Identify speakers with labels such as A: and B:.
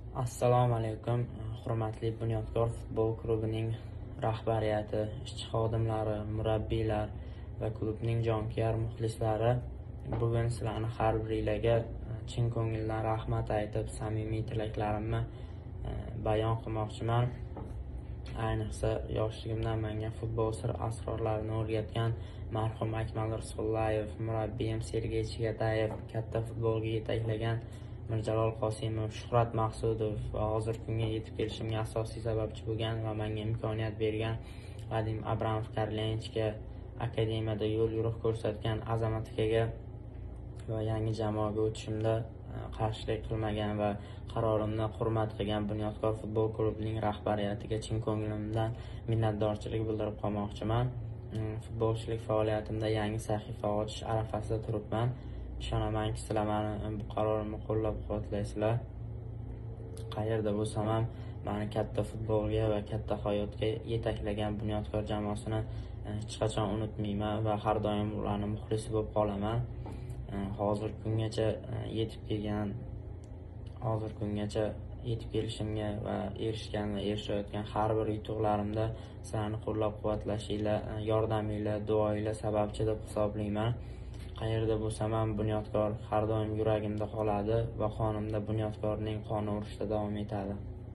A: Assalomu alaykum, hurmatli Bunyodkor futbol klubining rahbariyati, ishchi xodimlari, murabbiylar va klubning jonkuyar muxlislari. Bugun sizlarni har biringlarga chin ko'ngildan rahmat aytib, samimiy tilaklarimni bayon qilmoqchiman. Ayniqsa yoshligimdan menga futbol sir asrorlarini o'rgatgan marhum Akmal Rasullayev, murabbiyim Sergey Chigatayev, katta futbolga yetaklagan Mirjalol Qosimov, Shuhrat Maqsudov va hozir kunga yetib kelishimga asosiy sababchi bo'lgan va menga imkoniyat bergan Vadim Abramov-Karlenchga, akademiyada yo'l yo'riq ko'rsatgan Azamat akaga va yangi jamoaga o'tishimda qarshilik qilmagan va qarorimni hurmat qilgan Bunyodkor futbol klubining rahbariyatiga chin ko'nglimdan minnatdorchilik bildirib qolmoqchiman. Futbolchilik faoliyatimda yangi sahifa ochish arafasida turibman. Ishonamanki, sizlar meni bu qarorimni qo'llab-quvvatlaysizlar. Qayerda bo'lsam ham meni katta futbolga va katta hayotga yetaklagan Bunyodkor jamoasini hech qachon unutmayman va har doim ularni muxlisi bo'lib qolaman. Hozir kungacha yetib kelishimga va erishayotgan har bir yutuqlarimda sizlarni qo'llab-quvvatlashinglar, yordaminglar, duoinglar sababchi deb hisoblayman. Qayerda bo'lsam ham Bunyodkor har doim yuragimda qoladi va qonimda Bunyodkorning qoni urishda davom etadi.